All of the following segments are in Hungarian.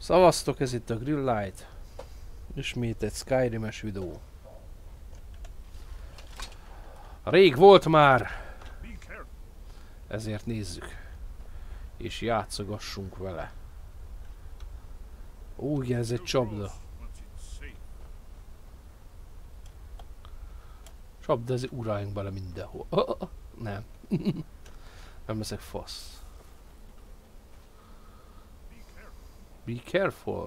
Szavaztok, ez itt a Grilllight. Ismét egy Skyrim-es videó. Rég volt már, ezért nézzük. És játszogassunk vele. Ó, igen, ez egy csapda. Csapda, ez uráljunk bele mindenhol. Nem. Nem leszek fasz. Be careful.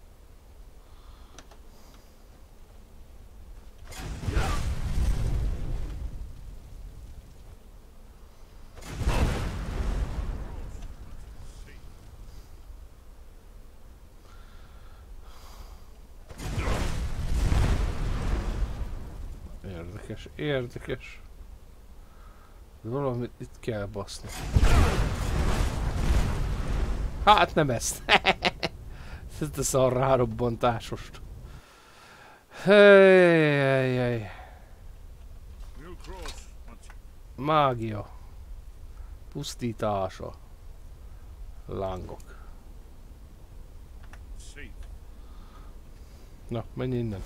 Érdekes, érdekes. Valamit itt kell baszni. Hát nem ezt. Ezt a szar rárobbantásost. Hely. Mágia. Pusztítása. Lángok. Na, menj innen.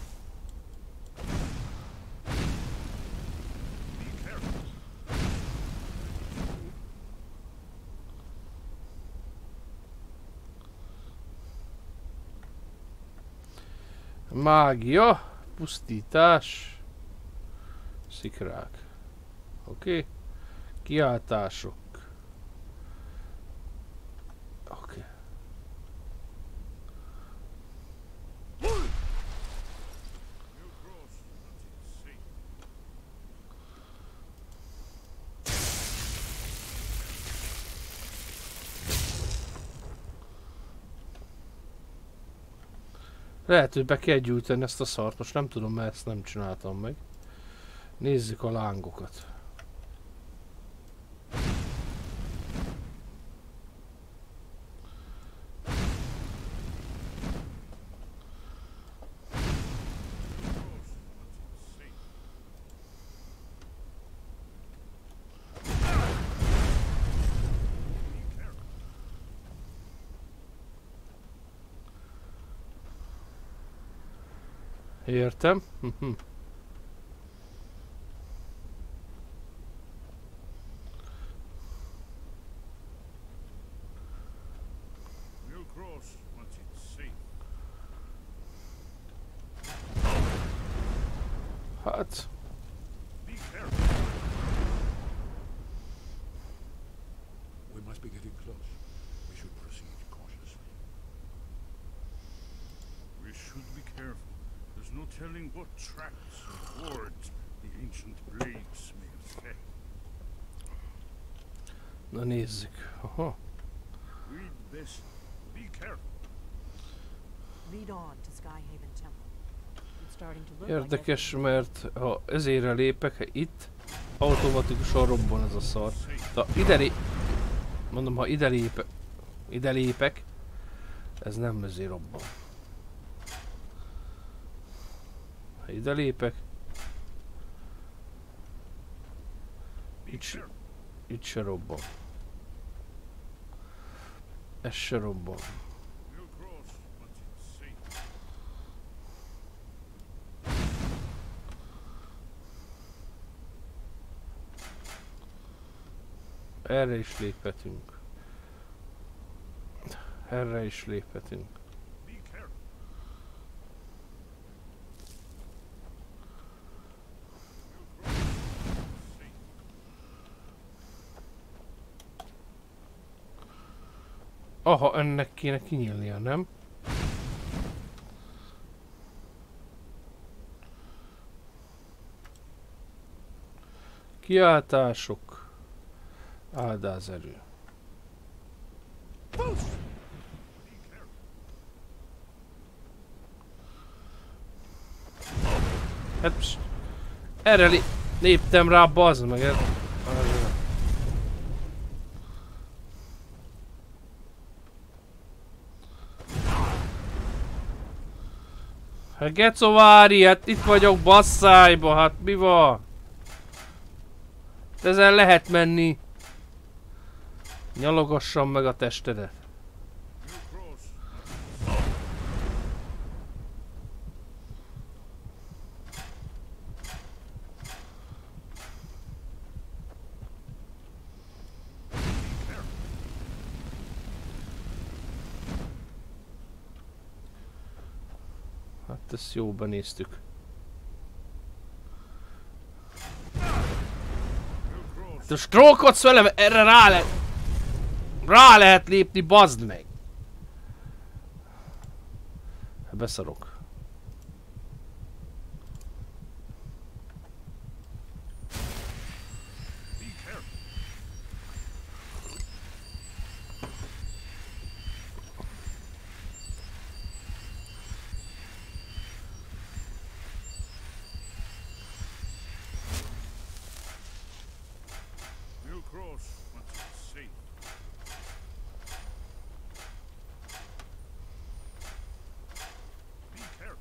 Mágia, pusztítás, szikrák. Oké. Kiáltások. Oké. Lehet, hogy be kell gyújtani ezt a szart, most nem tudom, mert ezt nem csináltam meg. Nézzük a lángokat. Értem. Hát. We must be getting close. We should proceed cautiously. We should be careful. There's no telling what traps or wards the ancient blades may have set. Na nézzük. Aha. Read this. Be careful. Lead on to Skyhaven Temple. It's starting to look Érdekes, mert ha ezére lépek, itt automatikusan robban ez a szar. Ha mondom, ha ide lépek, ez nem ezért robban. Ha ide lépek, itt se robban. Ez se robban. Erre is léphetünk. Erre is léphetünk. Aha, ennek kéne kinyílnia, nem? Kiáltások. Áldázerő. Hát pst, erre léptem rá, bazd meg. Hát Geco, várj, hát itt vagyok basszájba, hát mi van? Ezen lehet menni. Nyalogassam meg a testedet. ezt jó benéztük. A stroke-ot velem, erre rá lehet lépni, bazd meg! Beszarok. We'll cross once it's safe. Be careful.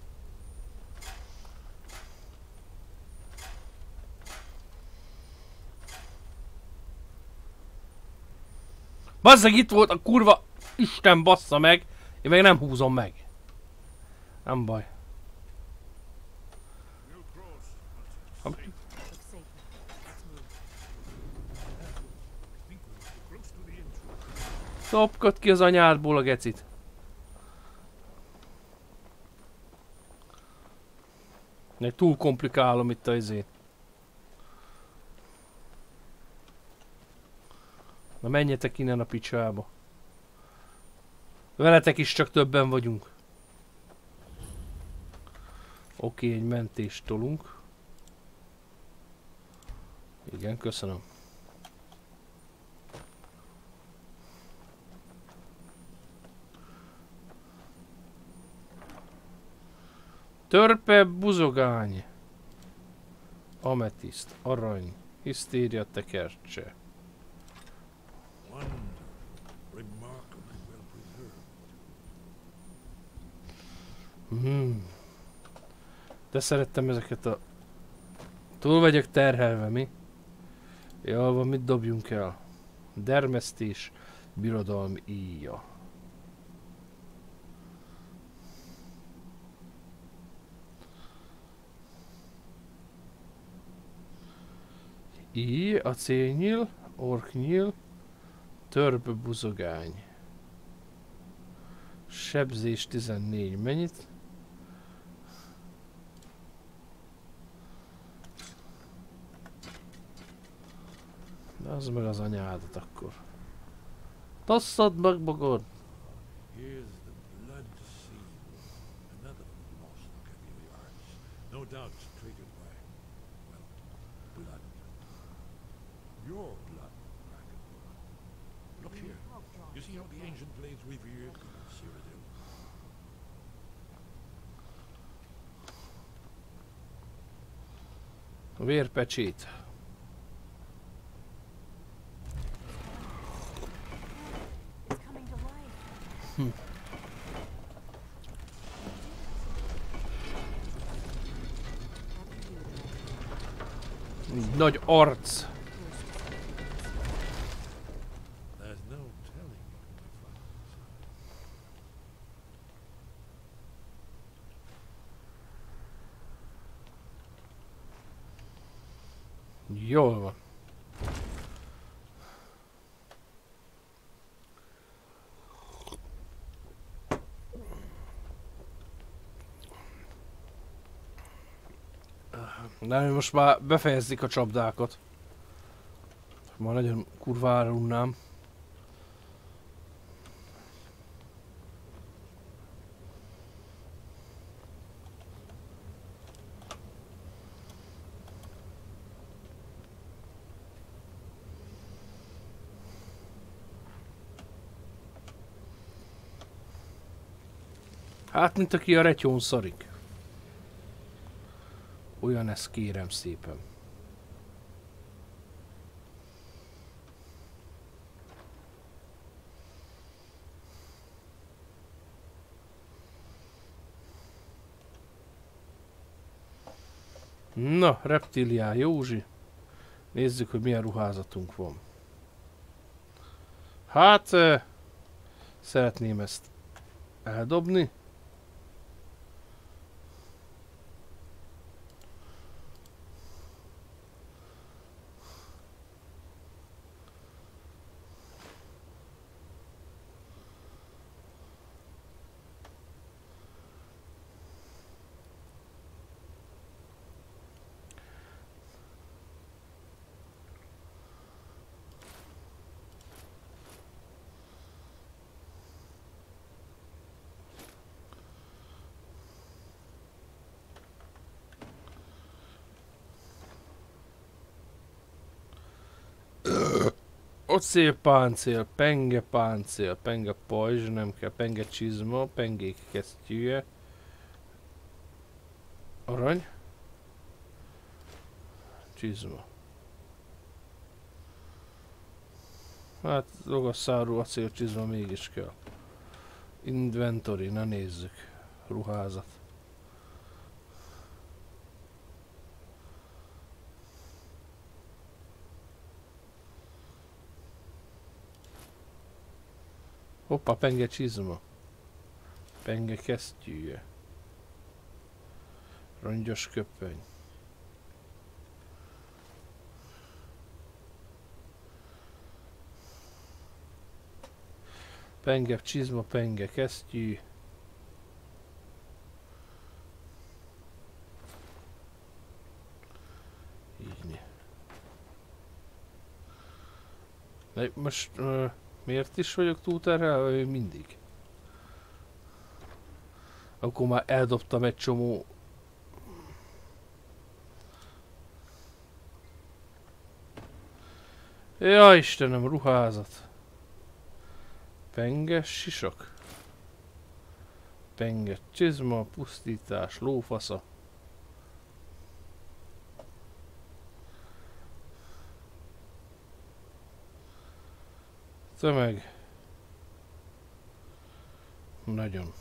Bazzeg, itt volt a kurva Isten bassza meg, én meg nem húzom meg. Nem baj. We'll cross once it's safe. Looks safe now. Let's move. I think we're close to the entrance. Szopkod ki az anyádból a gecit. Még túl komplikálom itt a izét. Na menjetek innen a picsába. Veletek is csak többen vagyunk. Oké, egy mentést tolunk. Igen, köszönöm. Törpe, buzogány. Ametiszt, arany, hisztéria, tekercse. Wonder, remarkably well preserved. De szerettem ezeket a... Túl vagyok terhelve, mi? Jól van, mit dobjunk el? Dermesztés, birodalmi íja. Íj, acélnyíl, orknyíl, törpe, buzogány. Sebzés 14, mennyit? De az meg az anyádat akkor. Tasszad meg magad! Here's the blood seal. Another lost Cavalier arts. No doubt traded by, well, blood. Your blood, Dragonborn. Look here. You see how the ancient blades revered in Cyrodiil? A vérpecsét. It's coming to life. Nagy arc. There's no telling what we might find inside. Jól van. Nem, most már befejezik a csapdákat. Már nagyon kurvára unnám. Hát, mint aki a retyón szarik. Olyan ez, kérem szépen. Na, reptilián Józsi. Nézzük, hogy milyen ruházatunk van. Hát, szeretném ezt eldobni. Océlpáncél, penge páncél, penge pajzs, nem kell, penge csizma, pengék kesztyűje. Arany. Csizma. Hát rogasszárú acél csizma mégis kell. Inventory, na nézzük. Ruházat. Hoppa, penge csizma. Penge kesztyűje. Rongyos köpeny. Penge csizma, penge kesztyű. Így. De most miért is vagyok túlterhelve? Mindig. Akkor már eldobtam egy csomó. Ja Istenem, ruházat. Penge sisak. Penge csizma, pusztítás, lófasza. Tömeg. Nagyon.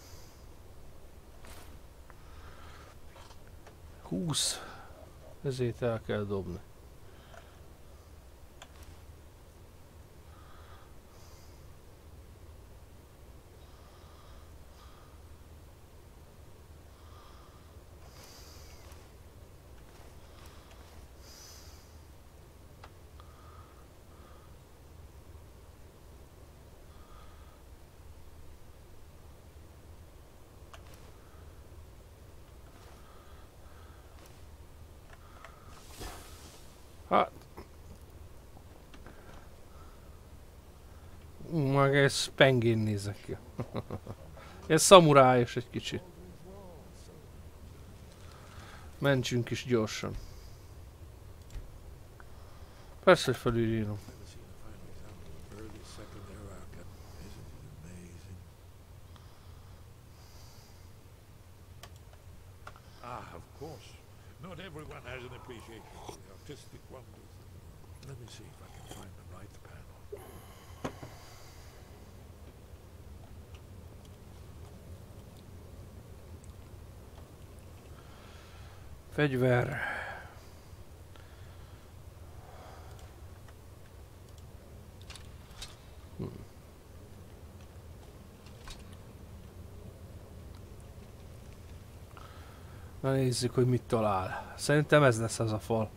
20. Ezért el kell dobni. Hát. Meg ez pengén nézek ki. Ez szamurájos egy kicsit. Mentsünk is gyorsan. Persze, hogy felülírom. Ah, of course. Not everyone has an appreciation for the artistic wonders. Let me see if I can find the right panel. Fegyver. Na nézzük, hogy mit talál. Szerintem ez lesz az a fal.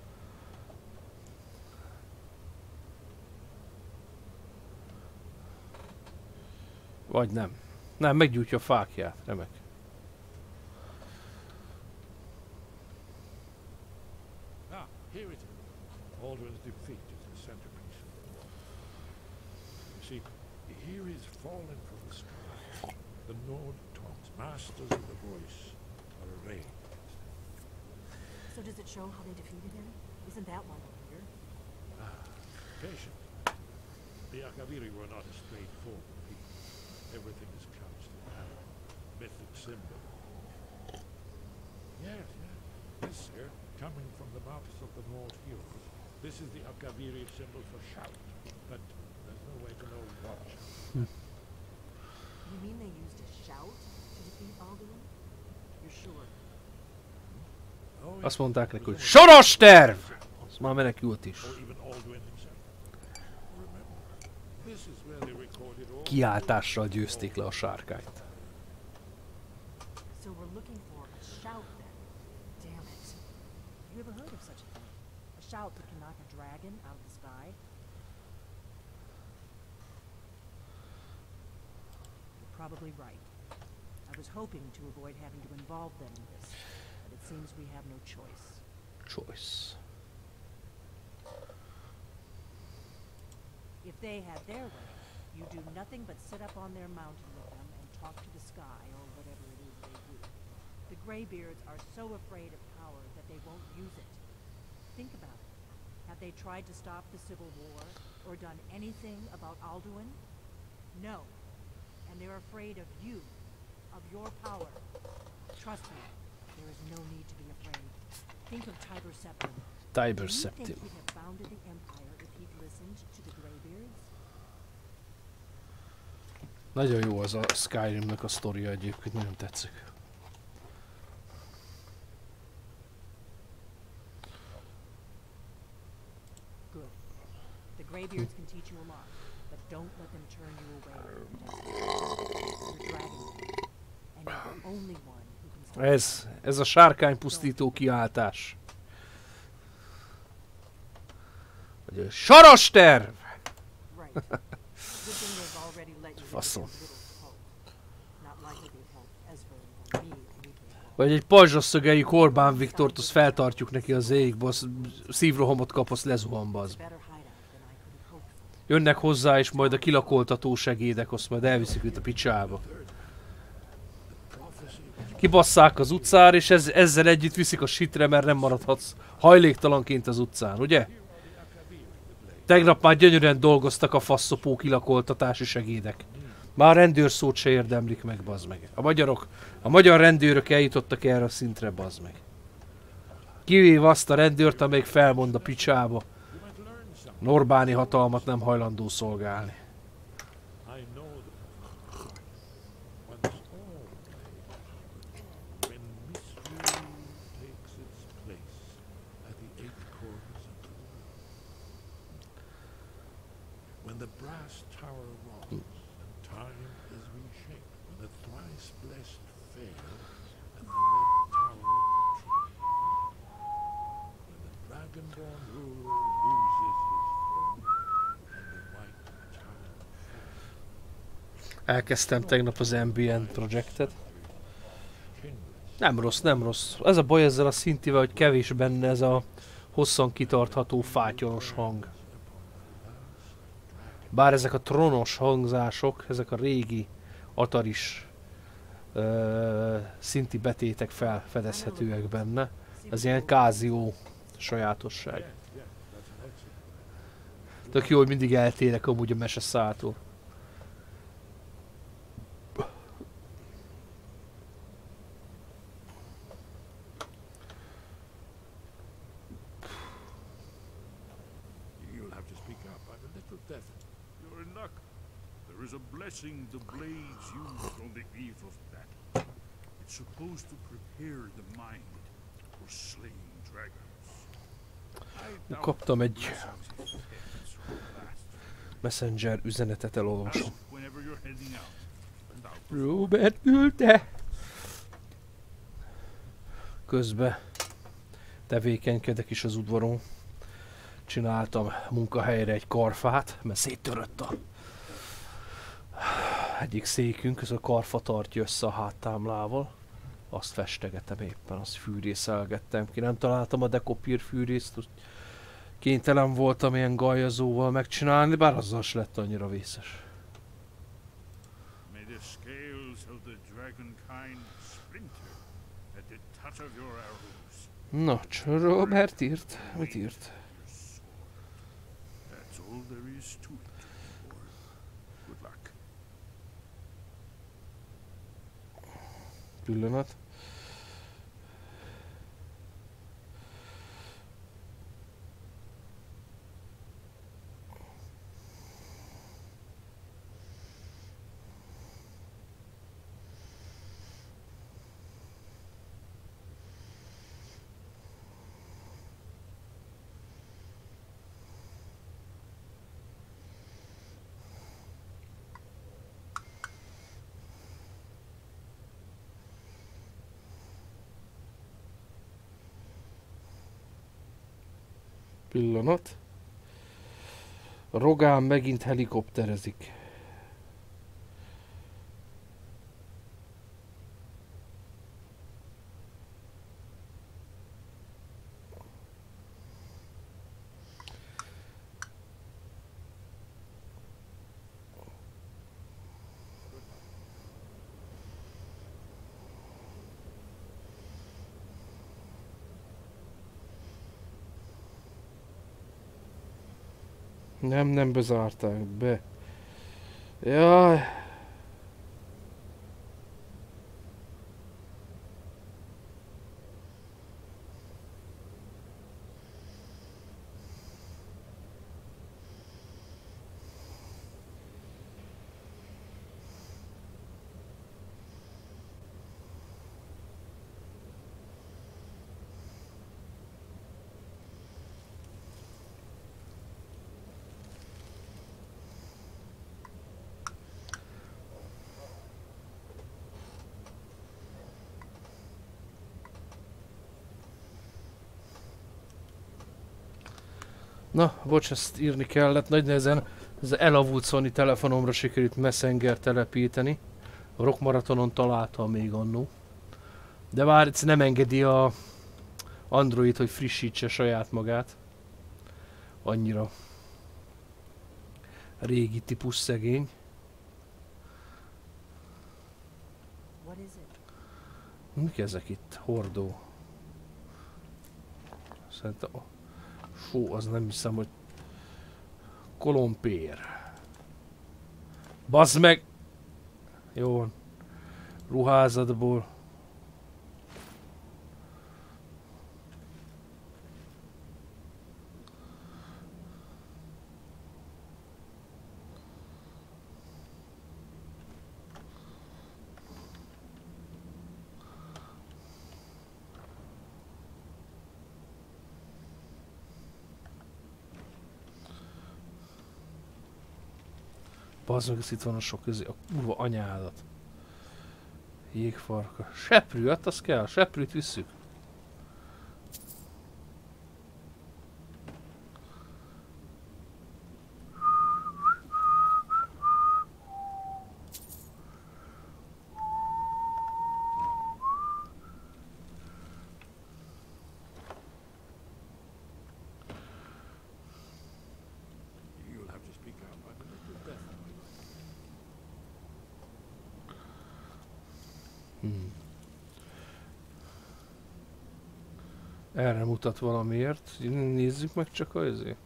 Vagy nem. Nem, meggyújtja a fákját. Remek. Ah, here it is. Aldrin's defeat is the centerpiece. You see, here is fallen from the sky. The Nord Toms, masters of the voice, are arrayed. So does it show how they defeated him? Isn't that why we're here? Patient. The Akaviri were not a straightforward people. Everything is couched in power. Mythic symbol. Yes, yes. This, sir, coming from the mouths of the Nord heroes. This is the Akaviri symbol for shout. But there's no way to know what shout. You mean they used a shout to defeat Alduin? You're sure? Oh, Azt mondták neki, hogy soros terv! Az már menekült is. or even Alduin himself. Remember, this is where they recorded all Kiáltással győzték le a sárkányt. So we're looking for a shout then. Damn it. You ever heard of such a thing? A shout that can knock a dragon out of the sky? You're probably right. I was hoping to avoid having to involve them in this, but it seems we have no choice. Choice. If they had their way, you do nothing but sit up on their mountain with them and talk to the sky or whatever it is they do. The Greybeards are so afraid of power that they won't use it. Think about it. Have they tried to stop the Civil War? or done anything about Alduin? No. And they're afraid of you, of your power. Trust me, there is no need to be afraid. Think of Tiber Septim. Tiber Do you think Septim. he'd have founded the Empire if he'd listened to the Greybeards? Nagyon jó az a Skyrimnek a sztoria egyébként, nagyon tetszik. Good. The Greybeards can teach you a lot, but don't let them turn you away from destiny. You're Dragonborn, and you're the only one who can stop Ez a sárkánypusztító kiáltás. Vagy saros terv! Right. Good thing they've already let you Faszom. into their little cult. Not likely they'd help Esbern or me anything. Vagy egy pajzsosszögeljük Orbán Viktort, azt feltartjuk neki az égbe, az szívrohamot kap, azt lezuhan, bazd. Better hideout than I could have hoped for. Jönnek hozzá, és majd a kilakoltató segédek, azt majd elviszik őt a picsába. Kibasszák az utcára, és ezzel együtt viszik a sitre, mert nem maradhatsz hajléktalanként az utcán, ugye? Tegnap már gyönyörűen dolgoztak a faszopó kilakoltatási segédek. Már a rendőrszót se érdemlik meg, bazd meg. A magyar rendőrök eljutottak erre a szintre, bazd meg. Kivéve azt a rendőrt, amelyik felmond a picsába. Orbáni hatalmat nem hajlandó szolgálni. I know that once all when mystery takes its place at the eight corners of the world, when the brass tower rocks and time is reshaped, when the thrice blessed fail and the red tower retreats, when the dragonborn ruler loses his throne and the white tower falls. Elkezdtem tegnap az MBN projektet. Nem rossz, nem rossz. Ez a baj ezzel a szintivel, hogy kevés benne ez a hosszan kitartható fátyolos hang. Bár ezek a tronos hangzások, ezek a régi Ataris szinti betétek felfedezhetőek benne. Ez ilyen Casio sajátosság. Tök jó, hogy mindig eltérek amúgy a meseszától. You'll have to speak up. I'm a little deaf. You're in luck. There is a blessing the blades used on the eve of battle. It's supposed to prepare the mind for slaying dragons. I doubt Kaptam egy blessings is effects will last. messenger üzenetet, elolvasom. Whenever you're heading out, and out. Robert küldte! Közben tevékenykedek is az udvaron. Csináltam munkahelyre egy karfát, mert széttörött a egyik székünk, ez a karfa tartja össze a háttámlával. Azt festegetem éppen, azt fűrészelgettem ki. Nem találtam a dekopír fűrészt, úgy kénytelen voltam ilyen gajazóval megcsinálni, bár azzal se lett annyira vészes. May the scales of the dragonkind splinter at the touch of your arrows. Na, Robert írt? Mit írt? That's all there is to it. Or good luck. Pillanat. Pillanat. Rogán megint helikopterezik. Nem bezárták be. Jaj. Na, bocs, ezt írni kellett, nagy nehezen az elavult Sony telefonomra sikerült Messenger telepíteni. A Rock Maratonon találtam még annó. De már ez nem engedi a Android, hogy frissítse saját magát. Annyira régi típus szegény. What is it? Mik ezek itt? Hordó. Szerintem... Fú, az nem hiszem, hogy... Kolompér. Bazd meg! Jó van. Ruházatból. Bazd meg, ez itt van a sok közé, a kurva anyádat. Jégfarka. Seprű, hát az kell, seprűt visszük. You'll have to speak out, I'm a little deaf, my lord. Erre mutat valamiért. Nézzük meg csak azért.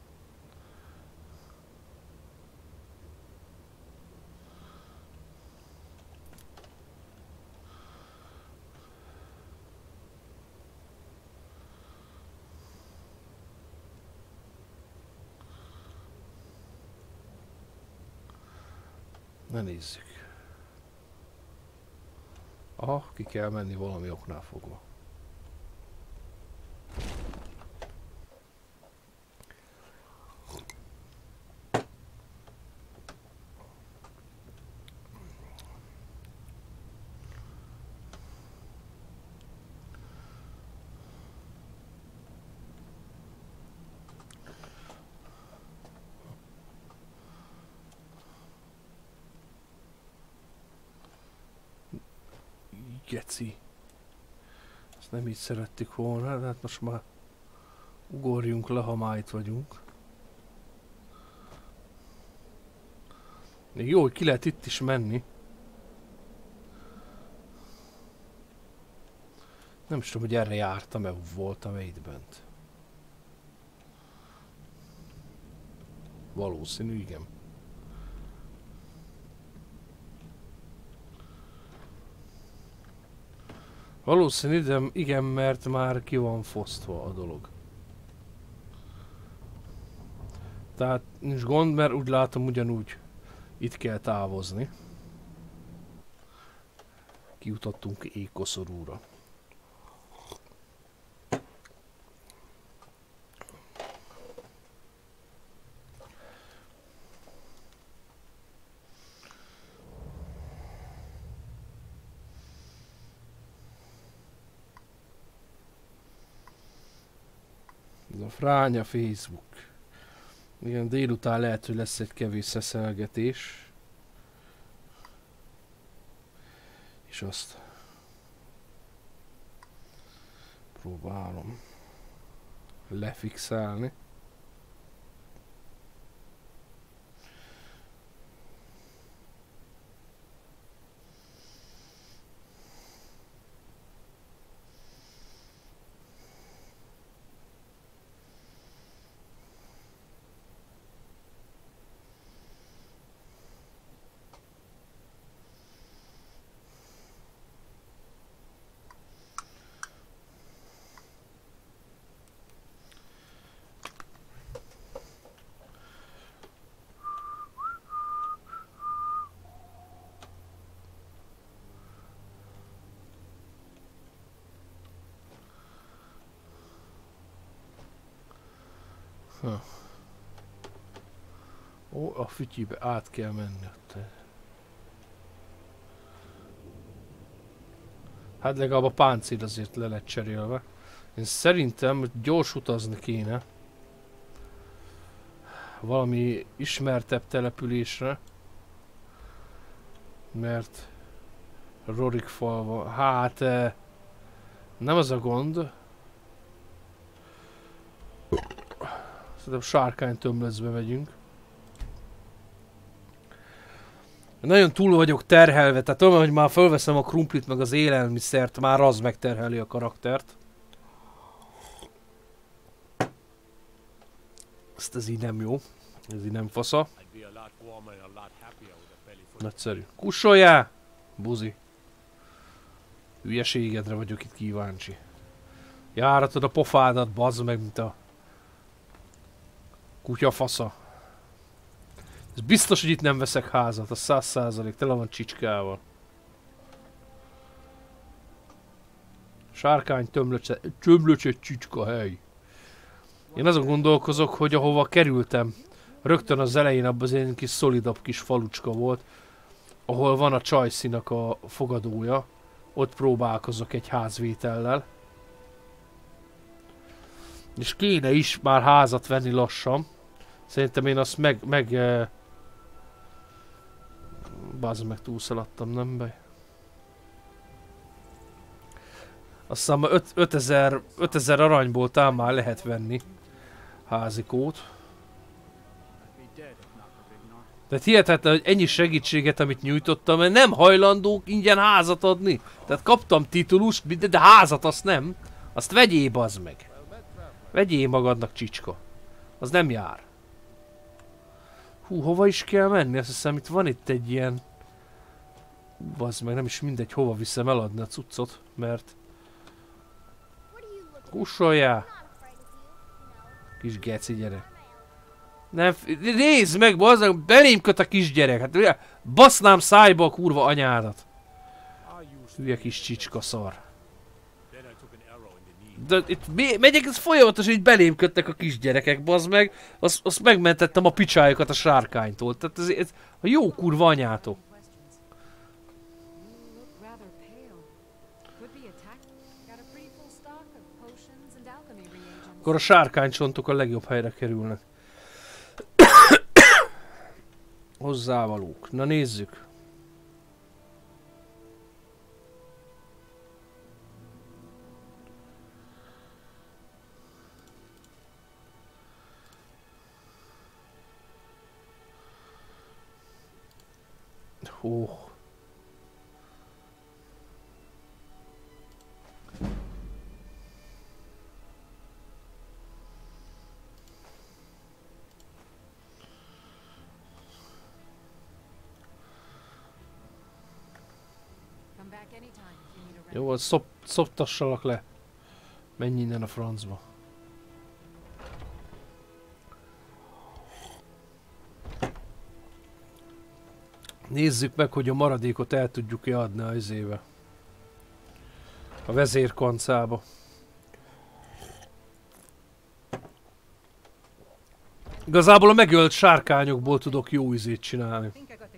Ne nézzük. Aha, ki kell menni valami oknál fogva. Geci. Ezt nem így szerettük volna, de hát most már ugorjunk le, ha már itt vagyunk. Még jó, hogy ki lehet itt is menni. Nem is tudom, hogy erre jártam-e, voltam-e itt bent. Valószínű, igen. Valószínű, de igen, mert már ki van fosztva a dolog. Tehát nincs gond, mert úgy látom, ugyanúgy itt kell távozni. Kijutottunk Ékoszorúra. Ez a fránya Facebook. Igen, délután lehet, hogy lesz egy kevés szeszelgetés. És azt próbálom lefixálni. Ó, a fütyűbe át kell menni ott. Hát legalább a páncél azért le lett cserélve. Én szerintem gyors utazni kéne. Valami ismertebb településre. Mert Rorik falva. Hát nem az a gond. Szerintem sárkánytömlöcbe megyünk. Nagyon túl vagyok terhelve, tehát tudom, hogy már fölveszem a krumplit meg az élelmiszert, már az megterheli a karaktert. Ez így nem jó. Ez így nem fasza. Nagyszerű. Kussoljál! Buzi. Hülyeségedre vagyok itt kíváncsi. Járatod a pofádat, bazd meg, mint a kutyafasza. Ez biztos, hogy itt nem veszek házat, a 100%, tele van csicskával. Sárkány, tömlöcse, csicska hely. Én azon gondolkozok, hogy ahova kerültem, rögtön az elején abban az ilyen kis szolidabb kis falucska volt, ahol van a Csajszinak a fogadója, ott próbálkozok egy házvétellel. És kéne is már házat venni lassan. Szerintem én azt Bazd meg, túlszaladtam, nem baj. Azt hiszem 5000 aranyból talán már lehet venni házikót. Tehát hihetetlen, hogy ennyi segítséget, amit nyújtottam, mert nem hajlandók ingyen házat adni. Tehát kaptam titulust, de házat azt nem. Azt vegyél, bazd meg. Vegyél magadnak, csicska. Az nem jár. Hú, hova is kell menni? Azt hiszem, van itt egy ilyen... Bazd meg, nem is mindegy, hova viszem eladni a cuccot, mert... Kussoljál! Kis geci gyerek. Nem, nézd meg, bazd meg, belém köt a kisgyerek. Hát basznám szájba a kurva anyádat. Hülye kis csicska szar. De itt megyek, ez folyamatosan, hogy belém köttek a kisgyerekek, bazd meg. Azt megmentettem a picsájukat a sárkánytól. Tehát ez a jó kurva anyától. Akkor a sárkánycsontok a legjobb helyre kerülnek. Hozzávalók. Na nézzük. Hú. Jó, szoptassalak le. Menj innen a francba. Nézzük meg, hogy a maradékot el tudjuk-e adni a izébe. A vezérkancába. Igazából a megölt sárkányokból tudok jó izét csinálni.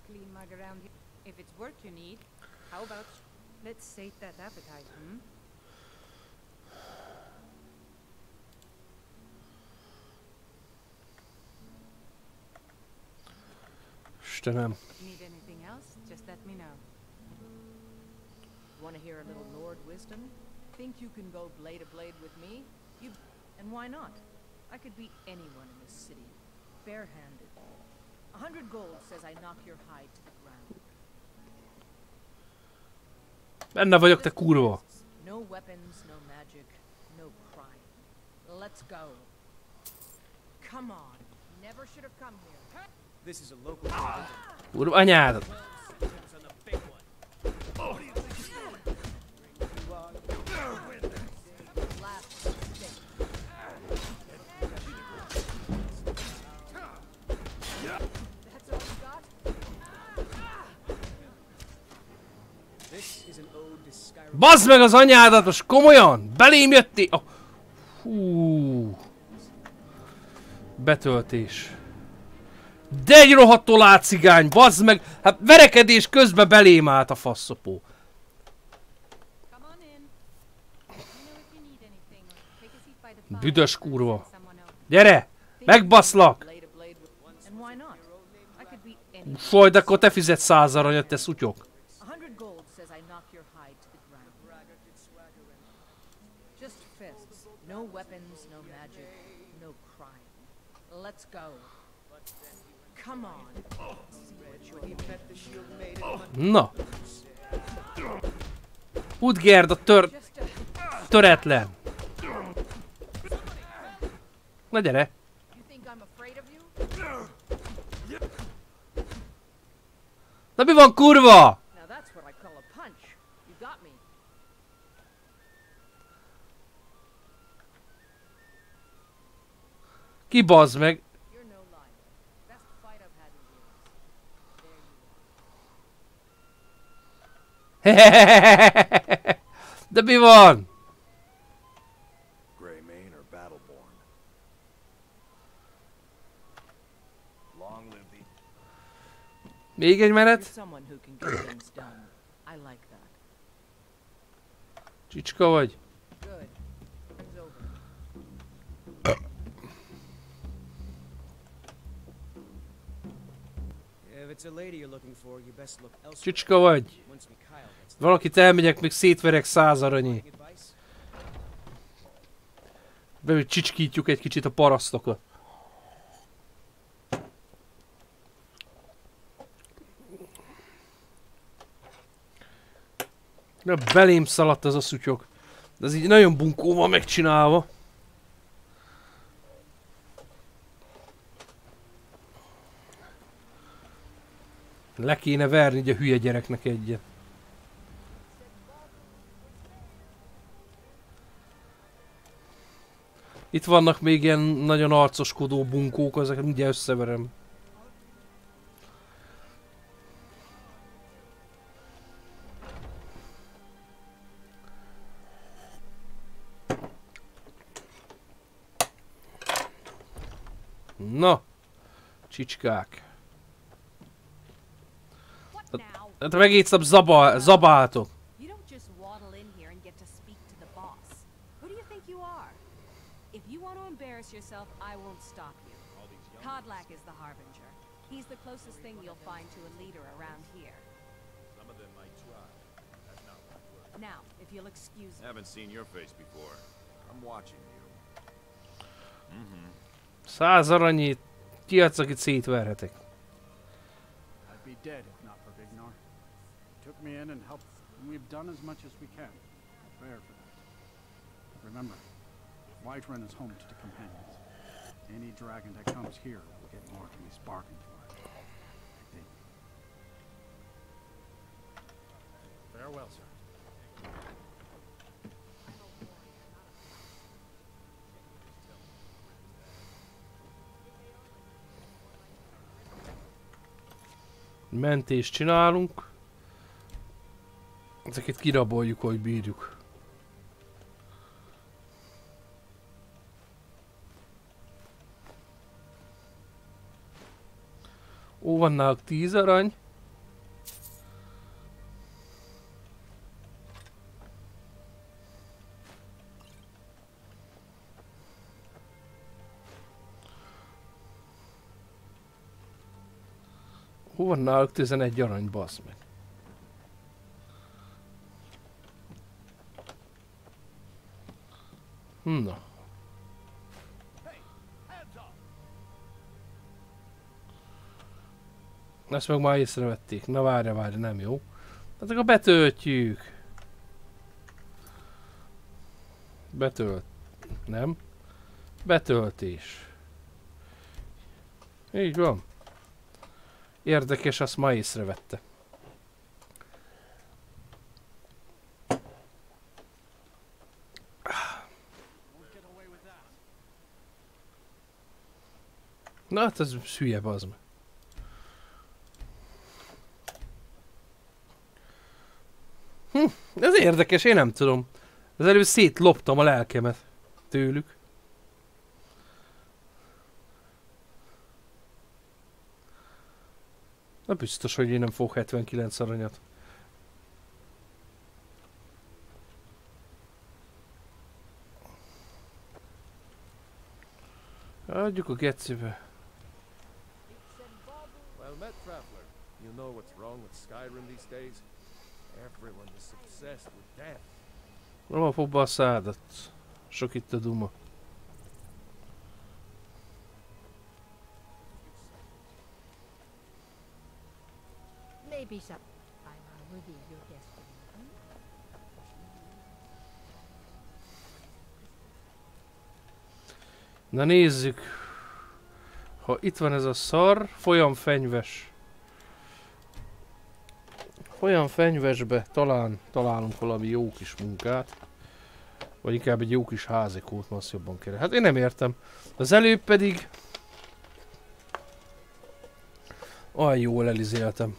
Istenem. Want to hear a little Lord wisdom? Think you can go blade to blade with me? And why not? I could beat anyone in this city, bare-handed. 100 gold says I knock your hide to the ground. Benne vagyok, te kurva. No weapons, no magic, no crime. Let's go. Come on. Never should have come here. This is a local Kurva anyádat. Bazd meg az anyádat, most komolyan? Belém jöttél? Oh. Hú. Betöltés. De egy rohadt tolácigány, bazd meg! Hát verekedés közben belém állt a faszopó. Büdös kurva. Gyere! Megbaszlak! Foj, de akkor te fizetsz 100 aranyat, te szutyok. Na. Utgerd a töretlen. Na gyere. Na mi van, kurva? Ki bazd meg? De mi van? Greymane or Battleborn? Long live the... Még egy menet? Csicska vagy? Csicska vagy? Valakit elmegyek, még szétverek 100 aranyé. Belül csicskítjuk egy kicsit a parasztokat. De belém szaladt ez a szutyok. De ez így nagyon bunkó van megcsinálva. Le kéne verni egy a hülye gyereknek egyet. Itt vannak még ilyen nagyon arcoskodó bunkók, ezeket mindjárt összeverem. Na, csicskák. Hát megétszem zabáltok. Kodlak is the harbinger. He's the closest thing you'll find to a leader around here. Some of them might try. That's not my word. Now, if you'll excuse me. Haven't seen your face before. I'm watching you. 100 aranyit, ki adsz, akit szétverhetek. I'd be dead if not for Vignar. He took me in and helped, and we've done as much as we can. Fair for that. Remember, Whiterun is home to the companions. Any dragon that comes here will get more than he's bargained for. I think. Farewell, sir. Mentést csinálunk. Ezeket kiraboljuk, hogy bírjuk. Ó, van náluk 10 arany. Ó, van náluk 11 arany, bassz meg. Na. Ezt meg már észrevették. Na várja, nem jó. Hát akkor betöltjük. Betölt. Nem. Betöltés. Így van. Érdekes, azt ma észrevette. Na hát ez hülye, bazd meg. Ez érdekes, én nem tudom. Az előbb szétloptam a lelkemet tőlük. Na biztos, hogy én nem fogok 79 aranyat. Adjuk a gecibe. Well met, traveler. You know what's wrong with Skyrim these days? Everyone is obsessed with death. Hova fogba a szádat? Sok itt a duma. Maybe some time I will be your destiny. Na nézzük. Ha itt van ez a szar, folyamfenyves. Folyamfenyvesbe találunk valami jó kis munkát. Vagy inkább egy jó kis házikót, ma azt jobban kell. Hát én nem értem. Az előbb pedig... olyan jól elizéltem.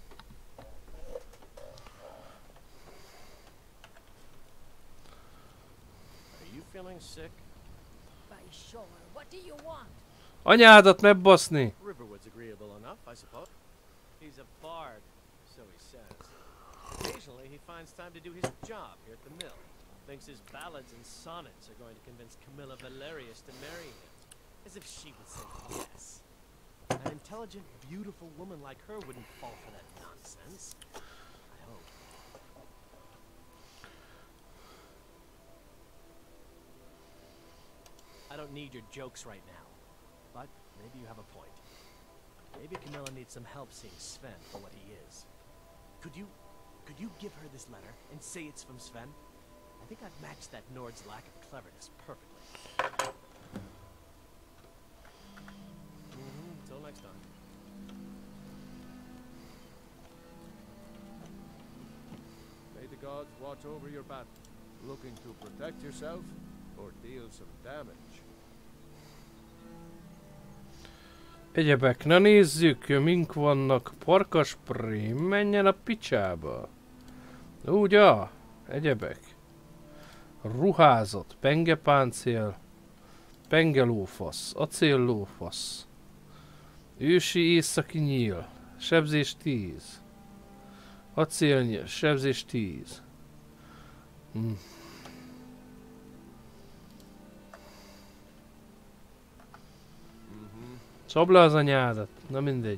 Are you feeling sick? By sure. What do you want? Anyádat megbaszni! Riverwood's agreeable enough, I suppose. He's a bard, so he says. Occasionally he finds time to do his job here at the mill. Thinks his ballads and sonnets are going to convince Camilla Valerius to marry him. As if she would say yes. An intelligent, beautiful woman like her wouldn't fall for that nonsense. I hope. I don't need your jokes right now. But maybe you have a point. Maybe Camilla needs some help seeing Sven for what he is. Could you give her this letter and say it's from Sven? I think I've matched that Nord's lack of cleverness perfectly. Until next time. May the gods watch over your battle, looking to protect yourself or deal some damage. Egyebek, na nézzük, mink vannak. Parkasprém, menjen a picsába. Ugye? Egyebek. Ruházat, pengepáncél, pengelófasz, acéllófasz. Ősi északi nyíl, sebzés 10. Acélnyíl, sebzés 10. Szabd le az anyádat, na mindegy.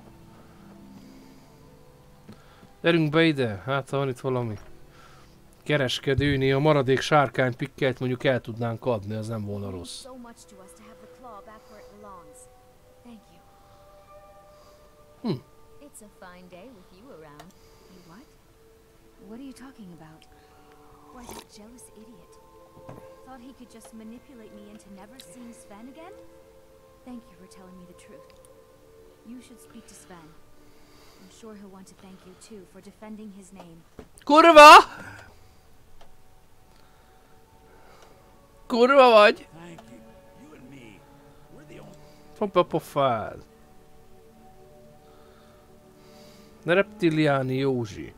Gyerünk be ide, hát ha van itt valami kereskedőni, a maradék sárkány pikkelyt mondjuk el tudnánk adni, az nem volna rossz. So much to us to have the claw back where it belongs. Thank you. It's a fine day with you around. What? What are you talking about? Why, that jealous idiot. Thought he could just manipulate me into never seeing Sven again? Thank you for telling me the truth. You should speak to Sven. I'm sure he'll want to thank you too for defending his name. Kurva! Kurva vagy! Thank you. You and me, we're the only... Fogd be a pofád! Ne reptiliáni Józsi.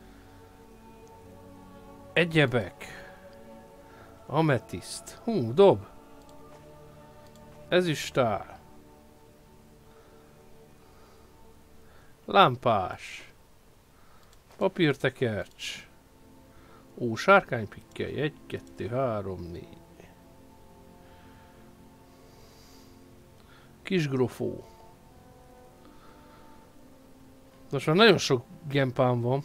Egyebek. Ametiszt. Hú, dob. Ezüstál. Lámpás. Papírtekercs. Ó, sárkánypikkely. 1, 2, 3, 4. Kisgrofó. Most már nagyon sok gempám van.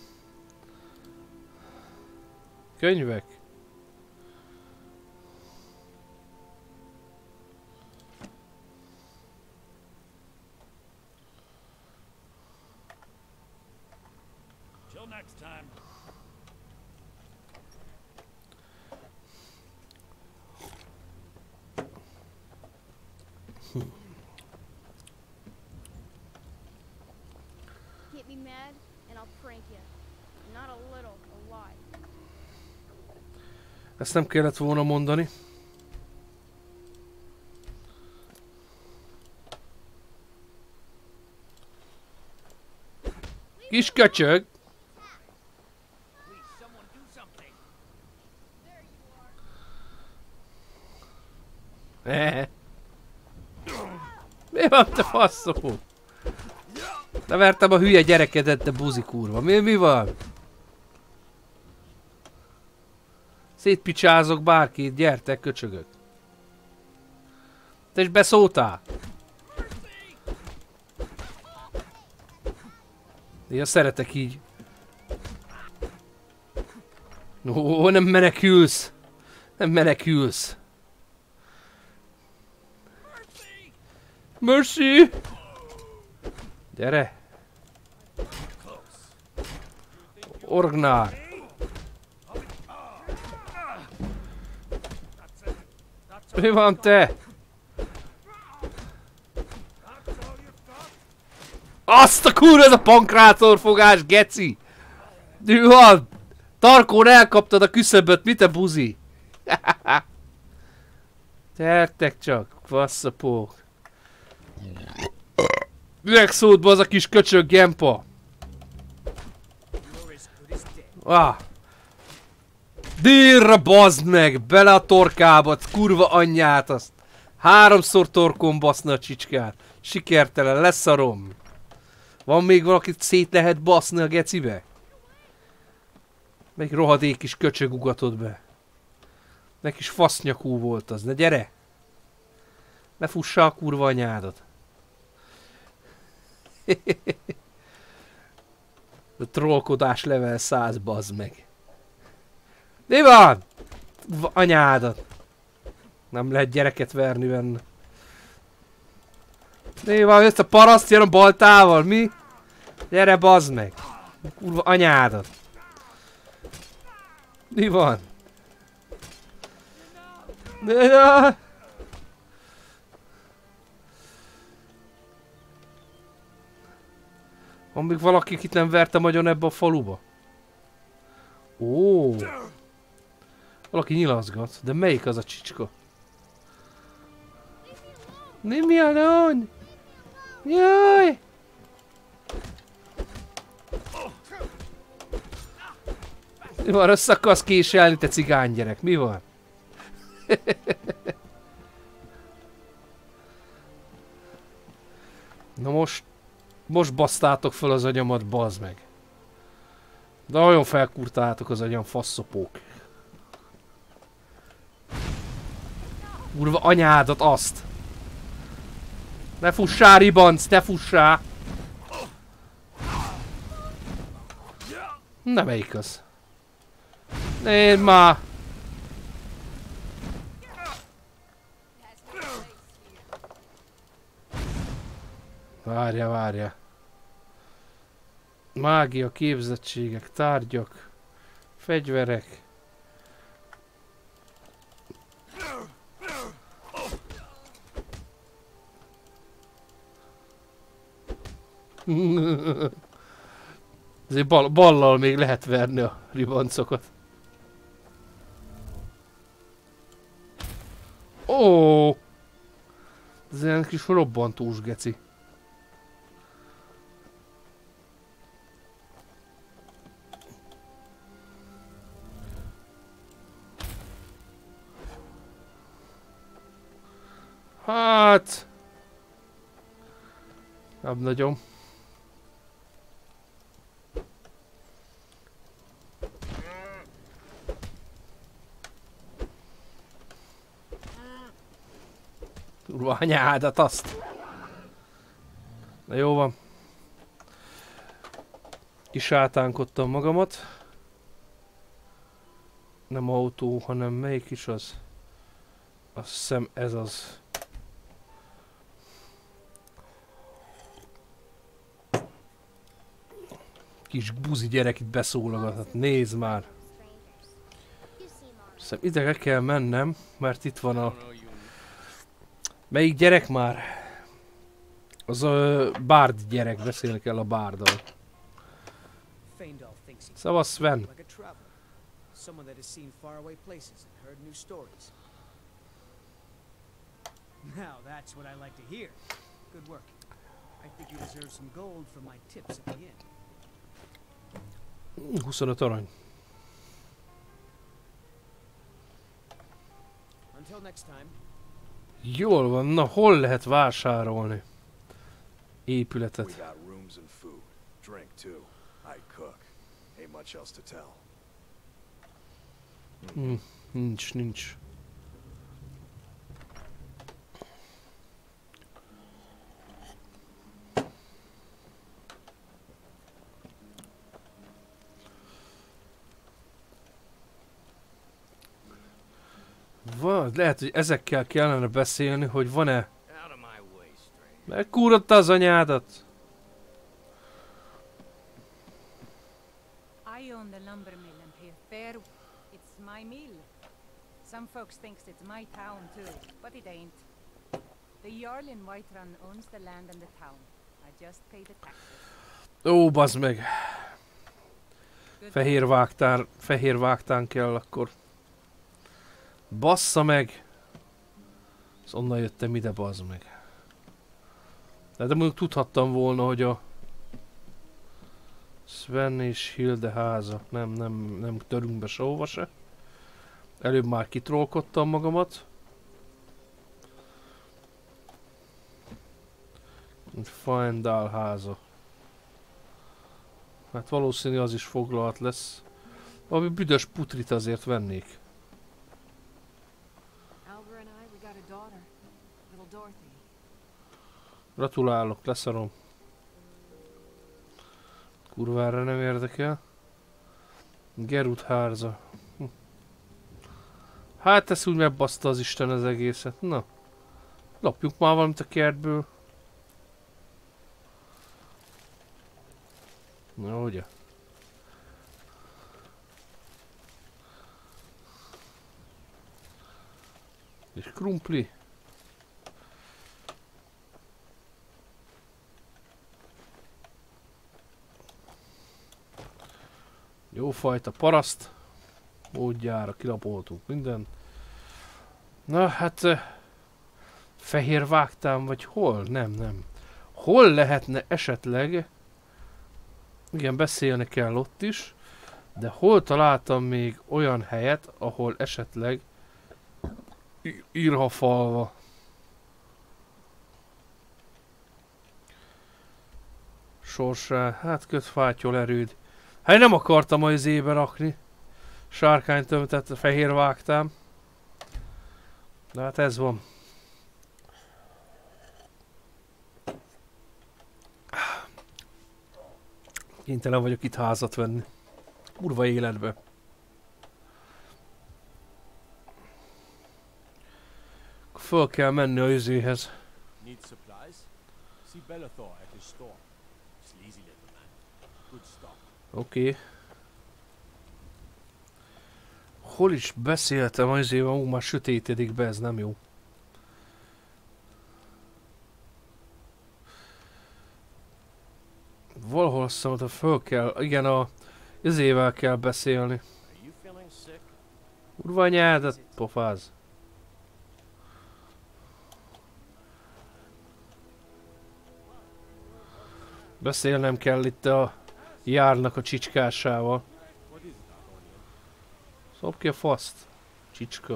Könyvek. Till next time. Get me mad, and I'll prank you. Not a little, a lot. Ezt nem kellett volna mondani. Kis köcsög! Please, someone do something. Mi van, te faszó? Levertem a hülye gyerekedet, de buzi kurva. Mi van? Szétpicsázok bárkit, gyertek, köcsögök. Te is beszóltál? Én szeretek így. Ó, nem menekülsz! Nem menekülsz! Mercy! Gyere! Orgnár! Mi van te? Azt a kurva, ez a pankrátorfogás, geci! Mi van? Tarkón elkaptad a küszöböt, mit a buzi? Gyertek csak, vasszapók. Minek szólt be az a kis köcsög gempa? Ah. Délre bazd meg! Bele a torkába, kurva anyját azt! 3-szor torkon baszna a csicskát. Sikertelen, leszarom. Van még valakit szét lehet baszni a gecibe? Melyik rohadék kis köcsög ugatott be? Neki is fasznyakú volt az, ne gyere! Ne fussa a kurva anyádat! A trollkodás level 100, bazd meg! Mi van? Anyádat! Nem lehet gyereket verni benne. Mi van? Ezt a paraszt jön a baltával, mi? Gyere, bazd meg! Kurva anyádat! Mi van? Van még valaki, akit nem vertem agyon ebbe a faluba? Ó! Valaki nyilazgat, de melyik az a csicska? Nem alone! Jaj! Mi van, össze akarsz késelni, te cigánygyerek? Mi van? Na most basztátok fel az agyamat, bazd meg. De nagyon felkurtáltok az agyam, faszopók. Kurva anyádat, azt! Ne fussál, ribanc, ne fussál! Na, melyik az? Nézd már! Várja, várja. Mágia, képzettségek, tárgyak, fegyverek. Azért ballal még lehet verni a ribancokat. Ó! Ez ilyen kis robbantós geci. Hát... nem nagyon. Kurva anyádat, azt! Na jó van. Kisátánkodtam magamat. Nem autó, hanem melyik is az? Azt hiszem ez az. Kis buzi gyerek itt beszólogat, hát nézd már! Hiszem ide kell mennem, mert itt van a... Melyik gyerek már? Az a bárd gyerek, beszélni kell a bárddal. Szavasz, Sven! Now that's what I like to hear. Good work. I think you deserve some gold for my tips at the end. 25 arany. Until next time. Jól van, na hol lehet vásárolni épületet? rooms and food. Drink, too. I cook. Ain't much else to tell. Nincs. Lehet, hogy ezekkel kellene beszélni, hogy van-e... Megkúrotta az anyádat! I own the lumber mill and pay fair. It's my mill. Some folks thinks it's my town too, but it ain't. The Jarl in Whiterun owns the land and the town. I just pay the taxes. Ó, bazd meg! Fehér vágtán kell akkor. Bassza meg! Az onnan jöttem ide, bazd meg. De mondjuk tudhattam volna, hogy a Sven és Hilde háza. Nem törünk be sehova se. Előbb már kitrollkodtam magamat. Fajndál háza. Hát valószínű az is foglalt lesz. Valami büdös putrit azért vennék. Gratulálok, leszarom. Kurvára nem érdekel. Gerud háza. Hát ezt úgy megbaszta az Isten az egészet. Na. Lopjuk már valamit a kertből. Na ugye. És krumpli. Jó fajta paraszt. Módjára kilapoltunk mindent. Na hát... fehér vágtám vagy hol? Nem. Hol lehetne esetleg... Igen, beszélni kell ott is. De hol találtam még olyan helyet, ahol esetleg... Írhafalva. Sorsá, hát kötfátyol erőd. Hát nem akartam az ébe rakni. Sárkánytömtet fehér vágtám. De hát ez van. Kénytelen vagyok itt házat venni. Kurva életbe. Föl kell menni a üzéhez. Oké. Hol is beszéltem az izével, már sötétedik be, ez nem jó. Valahol azt mondta, föl kell, igen, a izével kell beszélni. Urva anyádat, pofáz. Beszélnem kell itt a Járnak a csicskásával. Szop ki a faszt, csicska.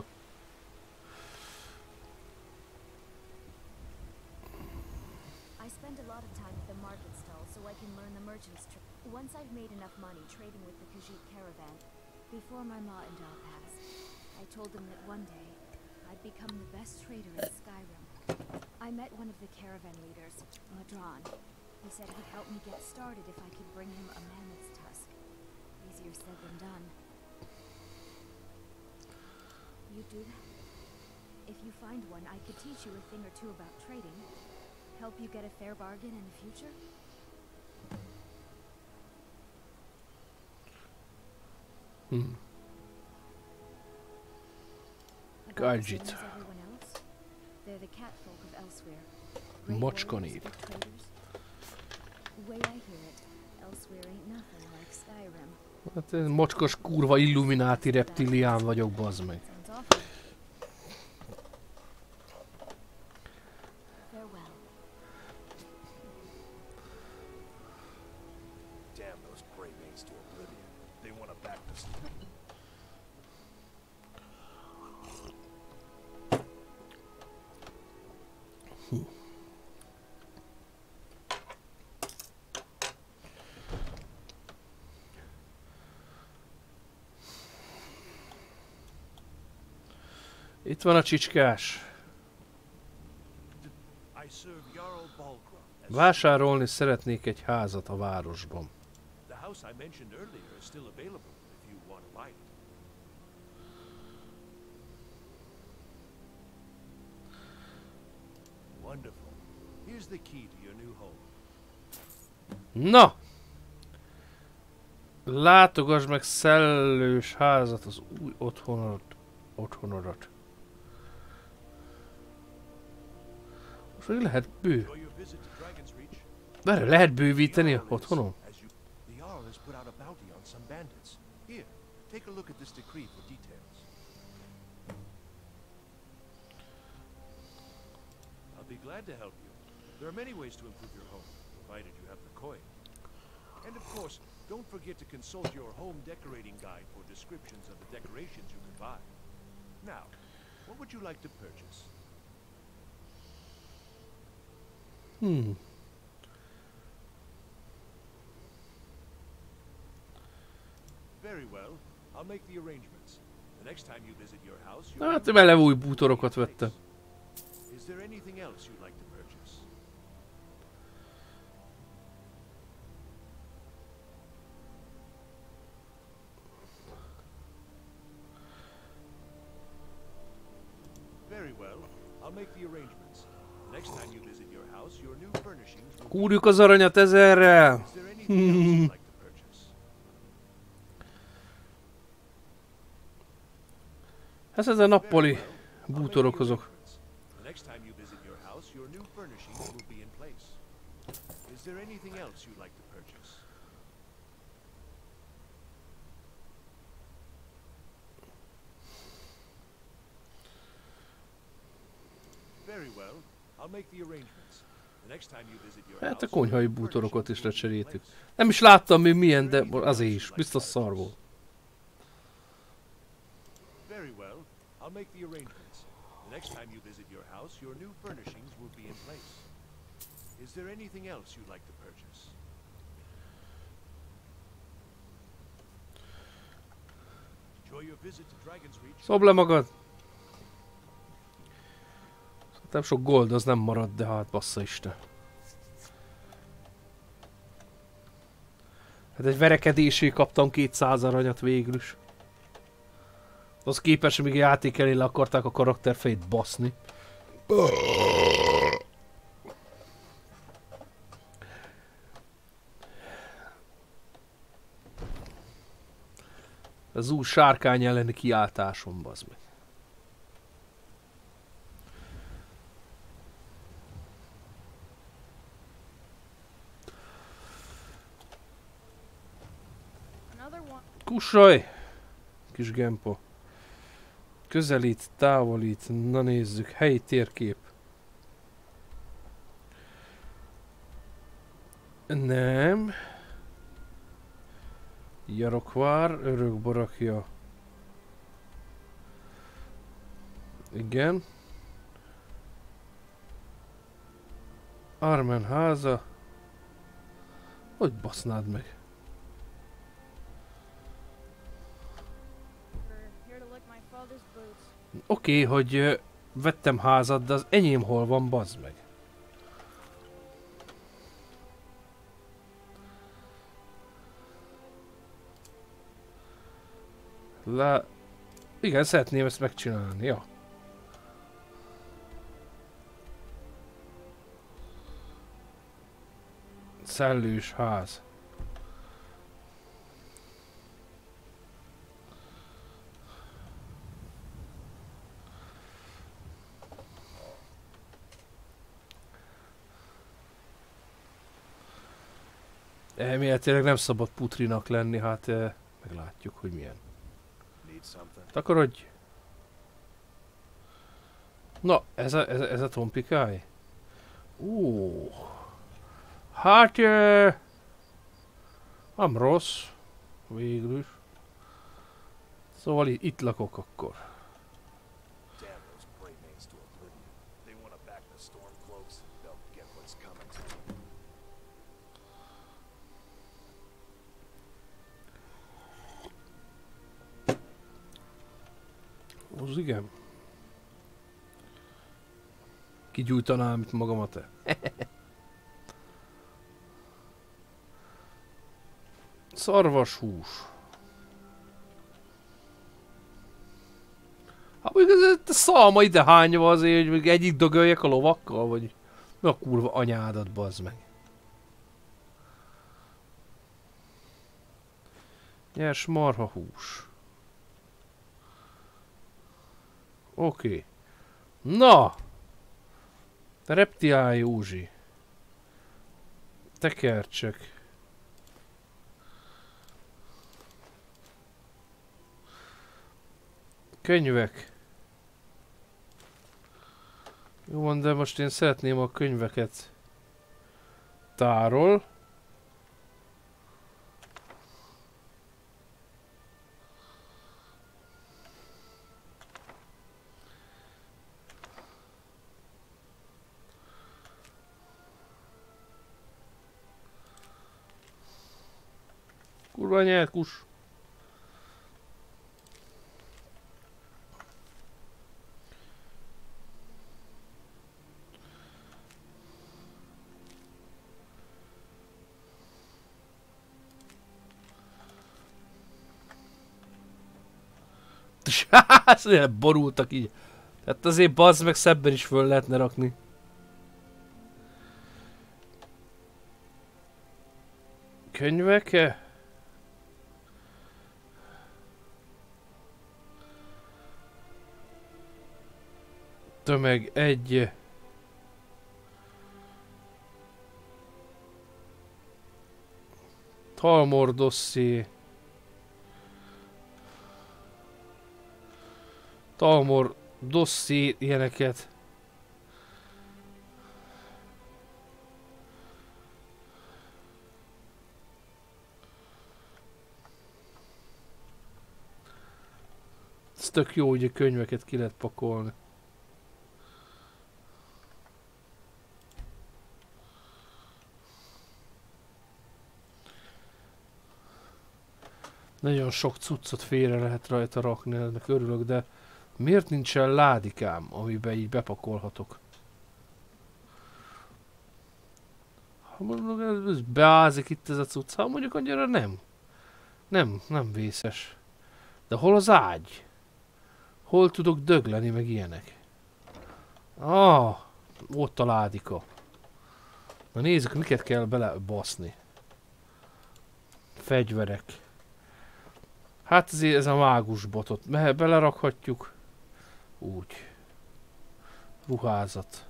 I spend a lot of time at the market stall so I can learn the merchant's trade. Once I've made enough money trading with the Khajiit caravan, before my ma and Dal passed, I told them that one day I'd become the best trader in Skyrim. I met one of the caravan leaders, Madron. He said he'd help me get started if I could bring him a mammoth's tusk. Easier said than done. You do that? If you find one, I could teach you a thing or two about trading. Help you get a fair bargain in the future? Khajiit. They're the catfolk of elsewhere. Macska név. The way I hear it, elsewhere ain't nothing like Skyrim. Hát én mocskos kurva illumináti reptilián vagyok, bazd meg. Damn those Grey Manes to oblivion. They want to back us. Itt van a csicskás. I serve Jarl Balgruuf as Vásárolni szeretnék egy házat a városban. the house I mentioned earlier is still available if you want to buy it. Wonderful. Here's the key to your new home. Na! Látogass meg szellős házat, az új otthonodat. Most még lehet Enjoy your visit to Dragon's Reach. Várj, lehet bővíteni a otthonom? The Jarl has put out a bounty on some bandits. Here, take a look at this decree for details. I'll be glad to help you. There are many ways to improve your home, provided you have the coin. And of course, don't forget to consult your home decorating guide for descriptions of the decorations you can buy. Now, what would you like to purchase? Very well. I'll make the arrangements. The next time you visit your house, you'll Hát vele új bútorokat vettem. Is there anything else you'd like to purchase? Very well. I'll make the arrangements. The next time you visit your house, your new furnishings will Kúrjuk az aranyat 1000-rel! Is there anything else you'd like to purchase? Hát ezen nappali bútorok azok. The next time you visit your house, your new furnishings will be in place. Is there anything else you'd like to purchase? Very well. I'll make the arrangements. The next time you visit your Hát a house, konyhai bútorokat is lecseréltük. Nem is láttam még milyen, de azért is. Biztos szar volt. Very well. I'll make the arrangements. The next time you visit your house, your new furnishings will be in place. Is there anything else you'd like to purchase? Enjoy your visit to Dragon's Reach. Szobd le magad! Nem sok gold, az nem marad, de hát bassza isten. Hát egy verekedésé kaptam 200 aranyat végül is. Az képest, még játék elé le akarták a karakterfejét baszni. Az új sárkány elleni kiáltásom, bazd meg. Another one. Kussolj! Kis gempo. Közelít, távolít, na nézzük, helyi térkép. Nem. Jarokvár, örökbarakja. Igen. Armen háza. Hogy basznád meg? We're here to lick my father's boots. Oké, hogy vettem házat, de az enyém hol van, bazd meg. Igen, szeretném ezt megcsinálni, ja. Szellős ház. Elméletileg nem szabad putrinak lenni, hát meglátjuk, hogy milyen. Takarodj! Na, ez a tompikáj? Ó. Hát... nem rossz. Végül is. Szóval itt lakok akkor. Damn those Braymanes to oblivion. They want to back the Stormcloaks. They'll get what's coming to them. Az igen. Kigyújtanám itt magamat. Szarvashús. Hát mondjuk ez a szalma ide hányva azért, hogy még egyik dögöljek a lovakkal, vagy mi a kurva anyádat, bazd meg. Nyers marhahús. Oké. Na! Te reptiál Józsi. Tekercsek. Könyvek. Jó van, de most én szeretném a könyveket tárol. Kurva nyert kus. Borultak így. Hát azért bazd meg szebben is föl lehetne rakni. Könyvek? Tömeg 1. Talmor dosszié. Talmor dosszié ilyeneket. Ez tök jó, hogy a könyveket ki lehet pakolni. Nagyon sok cuccot félre lehet rajta rakni, ennek örülök, de miért nincsen ládikám, amiben így bepakolhatok? Ha mondjuk ez beázik itt ez a cucc, ha mondjuk annyira nem. Nem vészes. De hol az ágy? Hol tudok dögleni, meg ilyenek? Ah, ott a ládika. Na nézzük, miket kell belebaszni. Fegyverek. Hát ez a mágus botot belerakhatjuk. Úgy. Ruházat.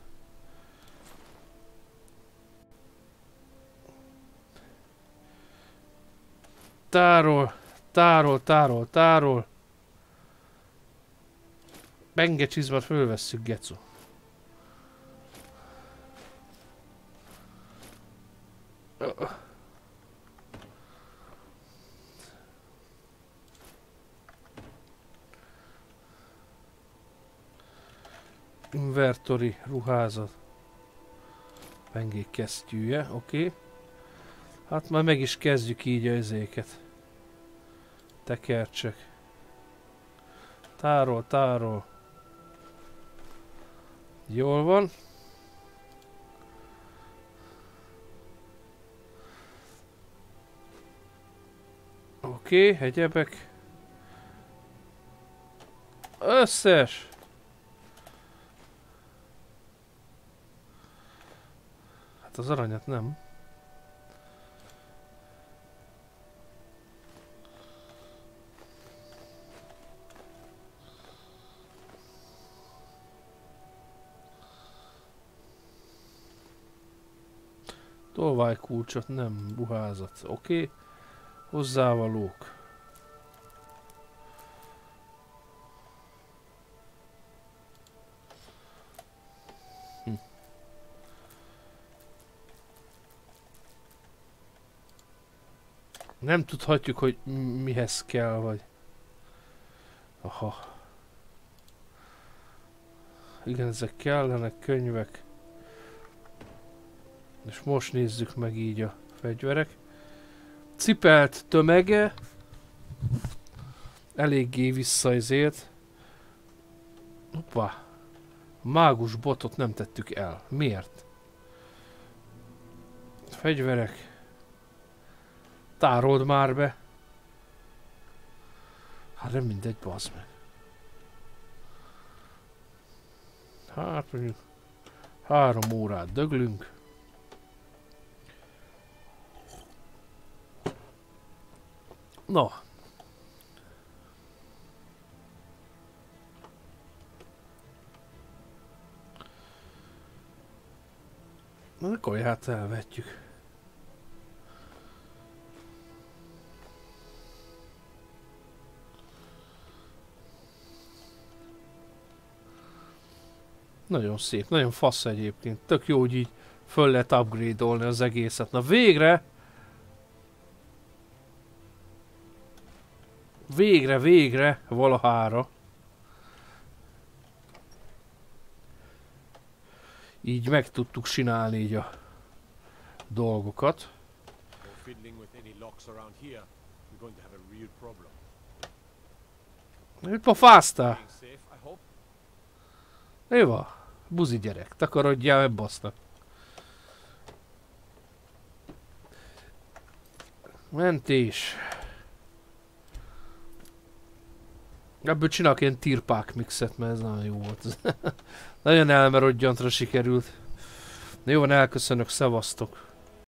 Tárol. Penge csizmát fölvesszük, gecu. Invertori ruházat. Pengék kesztyűje, oké. Hát már meg is kezdjük így a izéket. Tekercsek. Tárol. Jól van. Oké, egyebek. Összes! Hát az aranyat nem. Tolvajkulcsot nem, ruházat, oké. Hozzávalók. Nem tudhatjuk, hogy mihez kell, vagy... Aha. Igen, ezek kellenek, könyvek. És most nézzük meg így a fegyverek. Cipelt tömege. Eléggé visszaizélt. Hoppá. A mágus botot nem tettük el. Miért? Fegyverek. Tárold már be. Hát nem mindegy, bazd meg. Hát mondjuk 3 órát döglünk. No. Na, akkor hát elvetjük. Nagyon szép, nagyon fasz egyébként. Tök jó, hogy így föl lehet upgrade-olni az egészet. Na végre! Végre valahára. Így meg tudtuk csinálni így a dolgokat. Mit pofáztál? Jó van, buzi gyerek, takarodjál, meg basznak. Mentés. Ebből csinálok ilyen tirpák mixet, mert ez nagyon jó volt. Nagyon elmerodjantra sikerült. Jó van, elköszönök, szevasztok.